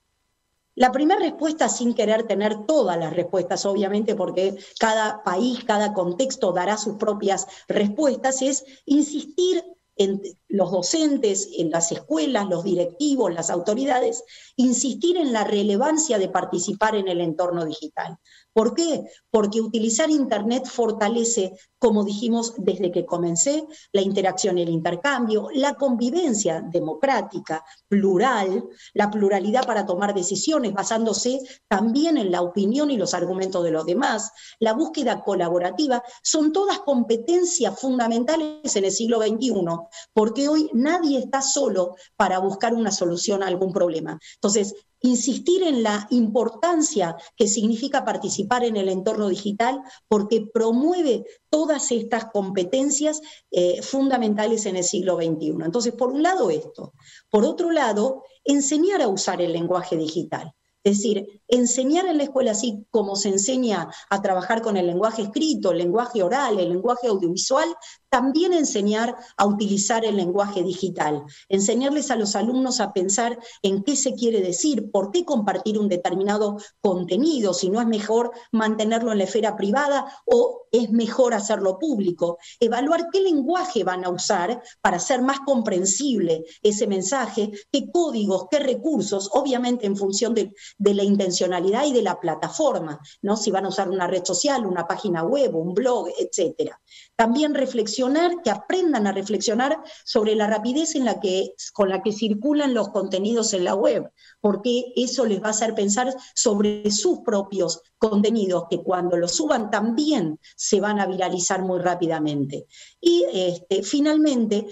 La primera respuesta, sin querer tener todas las respuestas, obviamente, porque cada país, cada contexto dará sus propias respuestas, es insistir en los docentes, en las escuelas, los directivos, las autoridades, insistir en la relevancia de participar en el entorno digital. ¿Por qué? Porque utilizar Internet fortalece, como dijimos desde que comencé, la interacción y el intercambio, la convivencia democrática, plural, la pluralidad para tomar decisiones basándose también en la opinión y los argumentos de los demás, la búsqueda colaborativa, son todas competencias fundamentales en el siglo veintiuno, porque hoy nadie está solo para buscar una solución a algún problema. Entonces, insistir en la importancia que significa participar en el entorno digital porque promueve todas estas competencias eh, fundamentales en el siglo veintiuno. Entonces, por un lado esto. Por otro lado, enseñar a usar el lenguaje digital. Es decir, enseñar en la escuela, así como se enseña a trabajar con el lenguaje escrito, el lenguaje oral, el lenguaje audiovisual, también enseñar a utilizar el lenguaje digital. Enseñarles a los alumnos a pensar en qué se quiere decir, por qué compartir un determinado contenido, si no es mejor mantenerlo en la esfera privada o es mejor hacerlo público. Evaluar qué lenguaje van a usar para hacer más comprensible ese mensaje, qué códigos, qué recursos, obviamente en función de de la intencionalidad y de la plataforma, ¿no? Si van a usar una red social, una página web, un blog, etcétera. También reflexionar, que aprendan a reflexionar sobre la rapidez en la que, con la que circulan los contenidos en la web, porque eso les va a hacer pensar sobre sus propios contenidos, que cuando los suban también se van a viralizar muy rápidamente. Y este, finalmente,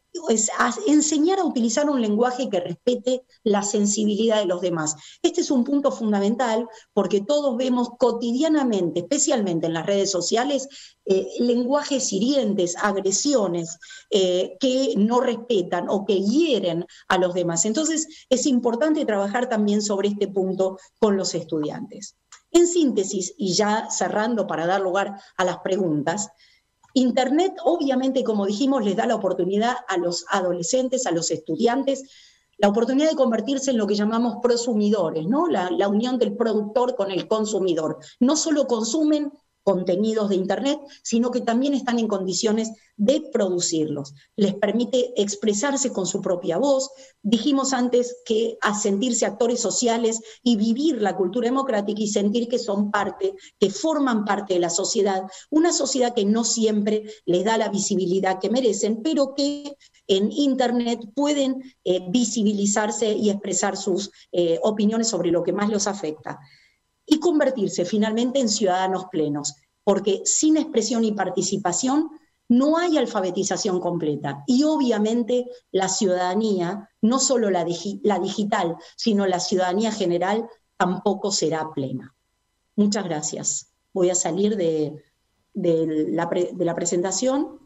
es enseñar a utilizar un lenguaje que respete la sensibilidad de los demás. Este es un punto fundamental porque todos vemos cotidianamente, especialmente en las redes sociales, eh, lenguajes hirientes, agresiones eh, que no respetan o que hieren a los demás. Entonces es importante trabajar también sobre este punto con los estudiantes. En síntesis, y ya cerrando para dar lugar a las preguntas, Internet, obviamente, como dijimos, les da la oportunidad a los adolescentes, a los estudiantes, la oportunidad de convertirse en lo que llamamos prosumidores, ¿no? La, la unión del productor con el consumidor. No solo consumen contenidos de Internet, sino que también están en condiciones de producirlos. Les permite expresarse con su propia voz. Dijimos antes que a sentirse actores sociales y vivir la cultura democrática y sentir que son parte, que forman parte de la sociedad, una sociedad que no siempre les da la visibilidad que merecen, pero que en Internet pueden eh, visibilizarse y expresar sus eh, opiniones sobre lo que más los afecta. Y convertirse finalmente en ciudadanos plenos, porque sin expresión y participación No hay alfabetización completa y obviamente la ciudadanía, no solo la, digi la digital, sino la ciudadanía general, tampoco será plena. Muchas gracias. Voy a salir de, de, la, pre de la presentación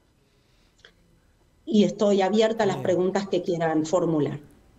y estoy abierta a las preguntas que quieran formular.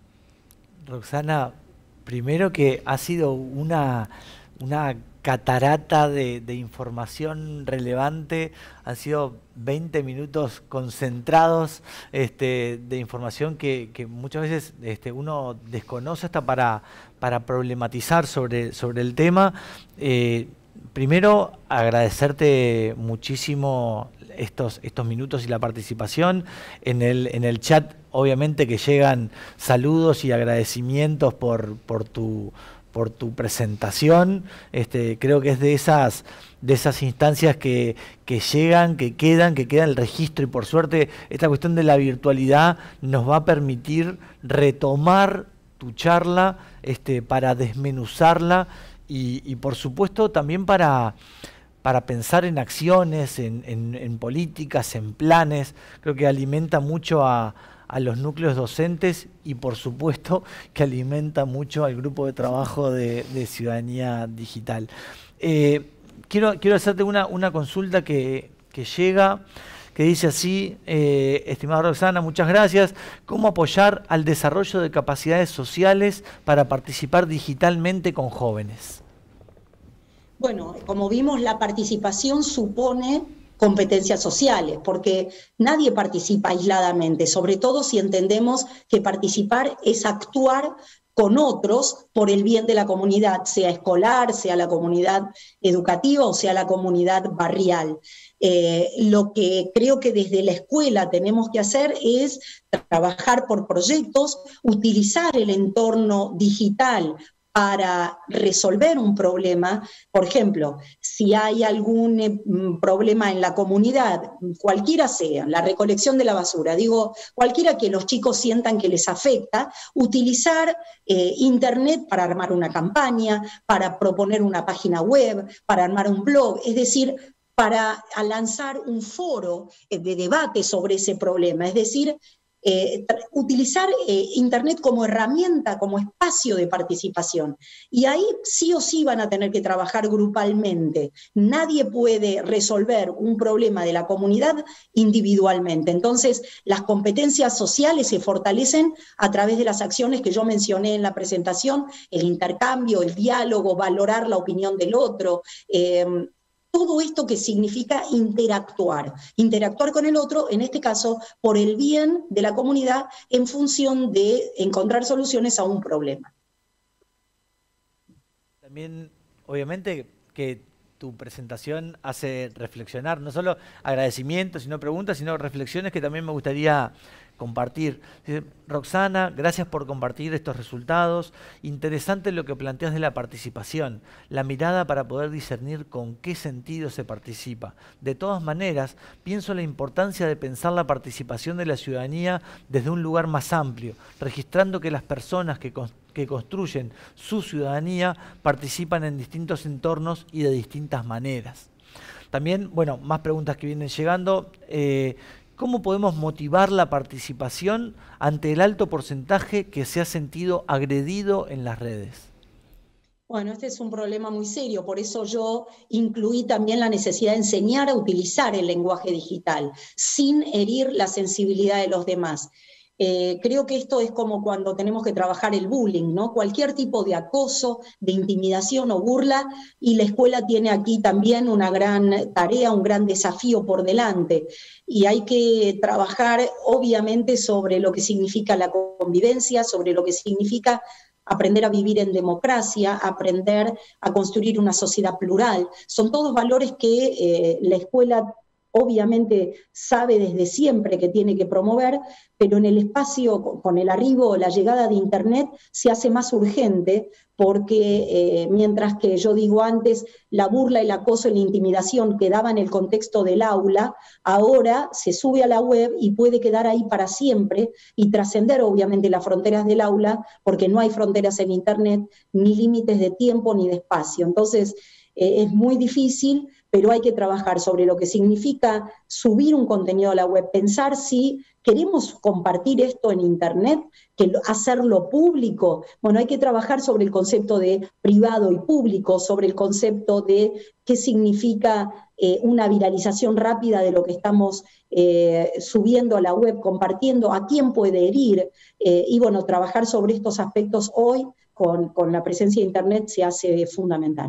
Roxana, primero que ha sido una, una catarata de, de información relevante, han sido veinte minutos concentrados este, de información que, que muchas veces este, uno desconoce hasta para, para problematizar sobre, sobre el tema. Eh, primero, agradecerte muchísimo estos, estos minutos y la participación. En el, en el chat, obviamente que llegan saludos y agradecimientos por, por tu... por tu presentación. Este, creo que es de esas, de esas instancias que, que llegan, que quedan, que queda el registro, y por suerte esta cuestión de la virtualidad nos va a permitir retomar tu charla este, para desmenuzarla y, y por supuesto también para, para pensar en acciones, en, en, en políticas, en planes. Creo que alimenta mucho a a los núcleos docentes y por supuesto que alimenta mucho al grupo de trabajo de, de ciudadanía digital. Eh, quiero, quiero hacerte una, una consulta que, que llega, que dice así, eh, estimada Roxana, muchas gracias. ¿Cómo apoyar al desarrollo de capacidades sociales para participar digitalmente con jóvenes? Bueno, como vimos, la participación supone competencias sociales, porque nadie participa aisladamente, sobre todo si entendemos que participar es actuar con otros por el bien de la comunidad, sea escolar, sea la comunidad educativa o sea la comunidad barrial. Eh, lo que creo que desde la escuela tenemos que hacer es trabajar por proyectos, utilizar el entorno digital para resolver un problema. Por ejemplo, si hay algún eh, problema en la comunidad, cualquiera sea, la recolección de la basura, digo, cualquiera que los chicos sientan que les afecta, utilizar eh, Internet para armar una campaña, para proponer una página web, para armar un blog, es decir, para lanzar un foro de debate sobre ese problema, es decir, Eh, utilizar eh, Internet como herramienta, como espacio de participación. Y ahí sí o sí van a tener que trabajar grupalmente. Nadie puede resolver un problema de la comunidad individualmente. Entonces, las competencias sociales se fortalecen a través de las acciones que yo mencioné en la presentación, el intercambio, el diálogo, valorar la opinión del otro, eh, todo esto que significa interactuar, interactuar con el otro, en este caso, por el bien de la comunidad en función de encontrar soluciones a un problema. También, obviamente, que tu presentación hace reflexionar, no solo agradecimientos, sino preguntas, sino reflexiones que también me gustaría compartir. Roxana, gracias por compartir estos resultados. Interesante lo que planteas de la participación, la mirada para poder discernir con qué sentido se participa. De todas maneras, pienso la importancia de pensar la participación de la ciudadanía desde un lugar más amplio, registrando que las personas que, que construyen su ciudadanía participan en distintos entornos y de distintas maneras. También, bueno, más preguntas que vienen llegando. Eh, ¿Cómo podemos motivar la participación ante el alto porcentaje que se ha sentido agredido en las redes? Bueno, este es un problema muy serio, por eso yo incluí también la necesidad de enseñar a utilizar el lenguaje digital, sin herir la sensibilidad de los demás. Eh, creo que esto es como cuando tenemos que trabajar el bullying, ¿no? Cualquier tipo de acoso, de intimidación o burla, y la escuela tiene aquí también una gran tarea, un gran desafío por delante. Y hay que trabajar, obviamente, sobre lo que significa la convivencia, sobre lo que significa aprender a vivir en democracia, aprender a construir una sociedad plural. Son todos valores que eh, la escuela obviamente sabe desde siempre que tiene que promover, pero en el espacio, con el arribo o la llegada de Internet, se hace más urgente, porque eh, mientras que yo digo antes, la burla, el acoso y la intimidación quedaba en el contexto del aula, ahora se sube a la web y puede quedar ahí para siempre y trascender obviamente las fronteras del aula, porque no hay fronteras en Internet, ni límites de tiempo ni de espacio. Entonces, eh, es muy difícil, pero hay que trabajar sobre lo que significa subir un contenido a la web, pensar si queremos compartir esto en Internet, que hacerlo público. Bueno, hay que trabajar sobre el concepto de privado y público, sobre el concepto de qué significa eh, una viralización rápida de lo que estamos eh, subiendo a la web, compartiendo, a quién puede herir, eh, y bueno, trabajar sobre estos aspectos hoy con, con la presencia de Internet se hace fundamental.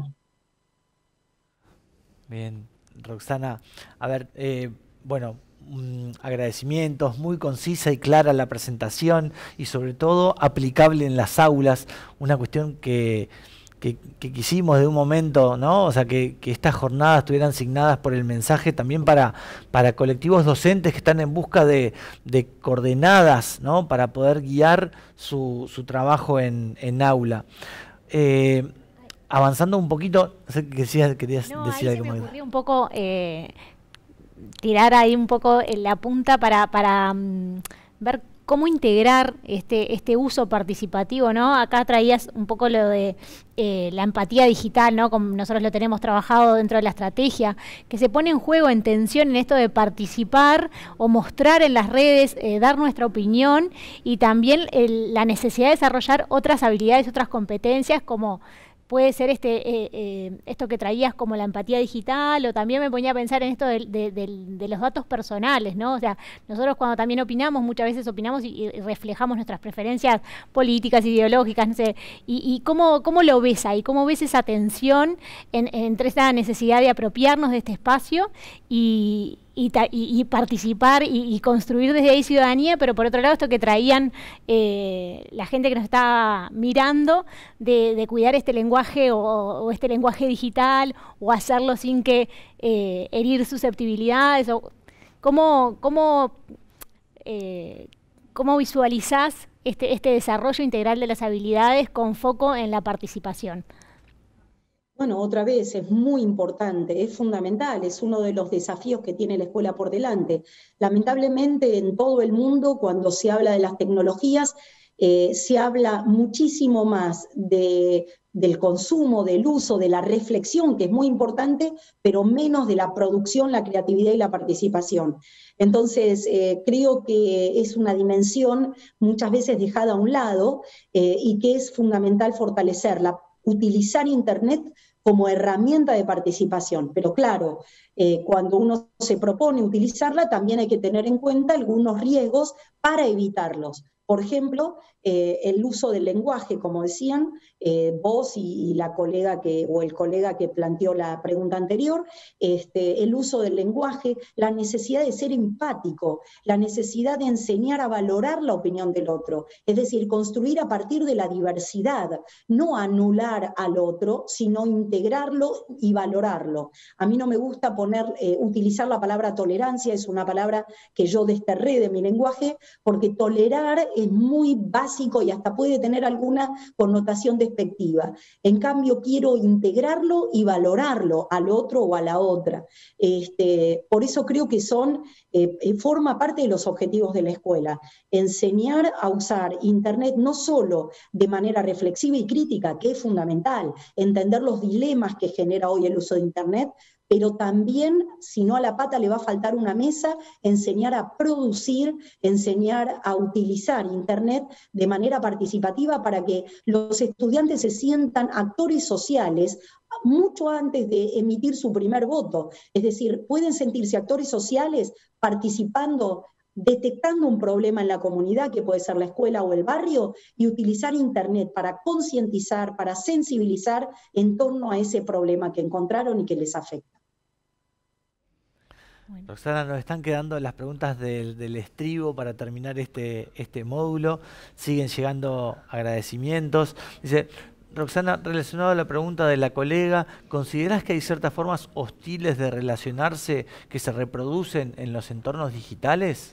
Bien, Roxana, a ver, eh, bueno, mm, agradecimientos, muy concisa y clara la presentación y sobre todo aplicable en las aulas, una cuestión que, que, que quisimos de un momento, ¿no? O sea, que, que estas jornadas estuvieran asignadas por el mensaje también para, para colectivos docentes que están en busca de, de coordenadas, ¿no? Para poder guiar su, su trabajo en, en aula. Eh, Avanzando un poquito, no sé qué decías, querías no, decir ahí algo. Se me ocurrió un poco eh, tirar ahí un poco en la punta para, para um, ver cómo integrar este, este uso participativo, ¿no? Acá traías un poco lo de eh, la empatía digital, ¿no? Como nosotros lo tenemos trabajado dentro de la estrategia, que se pone en juego, en tensión en esto de participar o mostrar en las redes, eh, dar nuestra opinión y también el, la necesidad de desarrollar otras habilidades, otras competencias como puede ser este eh, eh, esto que traías como la empatía digital, o también me ponía a pensar en esto de, de, de, de los datos personales, ¿no? O sea, nosotros cuando también opinamos, muchas veces opinamos y, y reflejamos nuestras preferencias políticas, ideológicas, no sé, y, y cómo, cómo lo ves ahí, cómo ves esa tensión en, entre esta necesidad de apropiarnos de este espacio y Y, y, y participar y, y construir desde ahí ciudadanía, pero por otro lado esto que traían eh, la gente que nos está mirando, de, de cuidar este lenguaje o, o este lenguaje digital, o hacerlo sin que eh, herir susceptibilidades, o cómo, cómo, eh, cómo visualizás este, este desarrollo integral de las habilidades con foco en la participación. Bueno, otra vez, es muy importante, es fundamental, es uno de los desafíos que tiene la escuela por delante. Lamentablemente, en todo el mundo, cuando se habla de las tecnologías, eh, se habla muchísimo más de, del consumo, del uso, de la reflexión, que es muy importante, pero menos de la producción, la creatividad y la participación. Entonces, eh, creo que es una dimensión muchas veces dejada a un lado eh, y que es fundamental fortalecerla. Utilizar Internet como herramienta de participación, pero claro, eh, cuando uno se propone utilizarla también hay que tener en cuenta algunos riesgos para evitarlos. Por ejemplo, eh, el uso del lenguaje, como decían eh, vos y, y la colega que, o el colega que planteó la pregunta anterior, este, el uso del lenguaje, la necesidad de ser empático, la necesidad de enseñar a valorar la opinión del otro, es decir, construir a partir de la diversidad, no anular al otro, sino integrarlo y valorarlo. A mí no me gusta poner, eh, utilizar la palabra tolerancia, es una palabra que yo desterré de mi lenguaje, porque tolerar es muy básico y hasta puede tener alguna connotación despectiva. En cambio, quiero integrarlo y valorarlo al otro o a la otra. Este, por eso creo que son, eh, forma parte de los objetivos de la escuela. Enseñar a usar Internet no solo de manera reflexiva y crítica, que es fundamental, entender los dilemas que genera hoy el uso de Internet, pero también, si no a la pata le va a faltar una mesa, enseñar a producir, enseñar a utilizar Internet de manera participativa para que los estudiantes se sientan actores sociales mucho antes de emitir su primer voto. Es decir, pueden sentirse actores sociales participando, detectando un problema en la comunidad, que puede ser la escuela o el barrio, y utilizar Internet para concientizar, para sensibilizar en torno a ese problema que encontraron y que les afecta. Bueno. Roxana, nos están quedando las preguntas del, del estribo para terminar este, este módulo. Siguen llegando agradecimientos. Dice, Roxana, relacionado a la pregunta de la colega, ¿consideras que hay ciertas formas hostiles de relacionarse que se reproducen en los entornos digitales?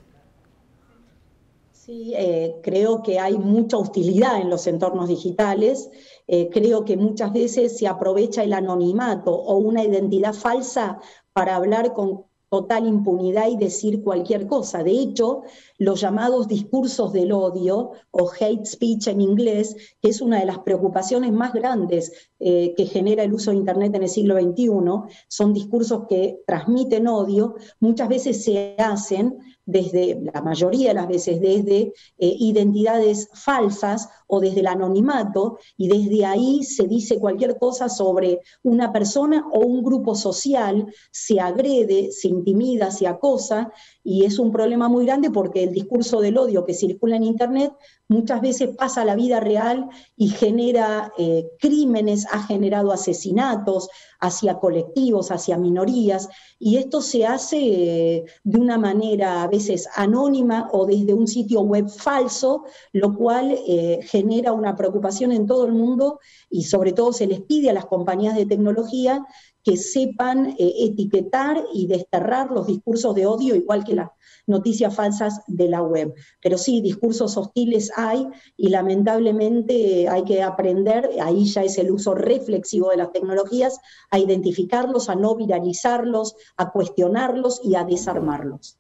Sí, eh, creo que hay mucha hostilidad en los entornos digitales. Eh, creo que muchas veces se aprovecha el anonimato o una identidad falsa para hablar con total impunidad y decir cualquier cosa. De hecho, los llamados discursos del odio, o hate speech en inglés, que es una de las preocupaciones más grandes eh, que genera el uso de Internet en el siglo veintiuno, son discursos que transmiten odio, muchas veces se hacen desde, la mayoría de las veces, desde eh, identidades falsas o desde el anonimato, y desde ahí se dice cualquier cosa sobre una persona o un grupo social, se agrede, se intimida, se acosa, y es un problema muy grande porque el discurso del odio que circula en Internet muchas veces pasa a la vida real y genera eh, crímenes, ha generado asesinatos hacia colectivos, hacia minorías, y esto se hace eh, de una manera a veces anónima o desde un sitio web falso, lo cual eh, genera una preocupación en todo el mundo, y sobre todo se les pide a las compañías de tecnología que sepan eh, etiquetar y desterrar los discursos de odio, igual que las noticias falsas de la web. Pero sí, discursos hostiles hay, y lamentablemente eh, hay que aprender, ahí ya es el uso reflexivo de las tecnologías, a identificarlos, a no viralizarlos, a cuestionarlos y a desarmarlos.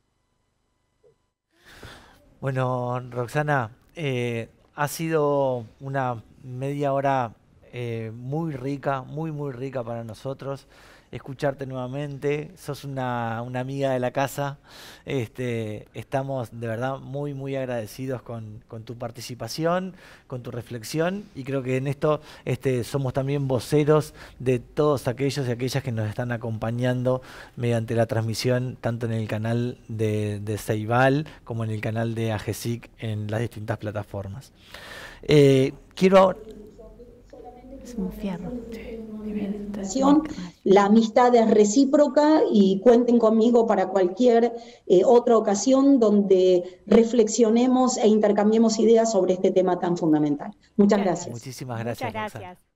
Bueno, Roxana, eh, ha sido una media hora Eh, muy rica, muy muy rica para nosotros, escucharte nuevamente. Sos una, una amiga de la casa, este, estamos de verdad muy muy agradecidos con, con tu participación, con tu reflexión, y creo que en esto este, somos también voceros de todos aquellos y aquellas que nos están acompañando mediante la transmisión, tanto en el canal de, de Ceibal como en el canal de AGESIC en las distintas plataformas. Eh, quiero Es un fierro. La amistad es recíproca y cuenten conmigo para cualquier eh, otra ocasión donde reflexionemos e intercambiemos ideas sobre este tema tan fundamental. Muchas gracias. Muchísimas gracias. Muchas gracias.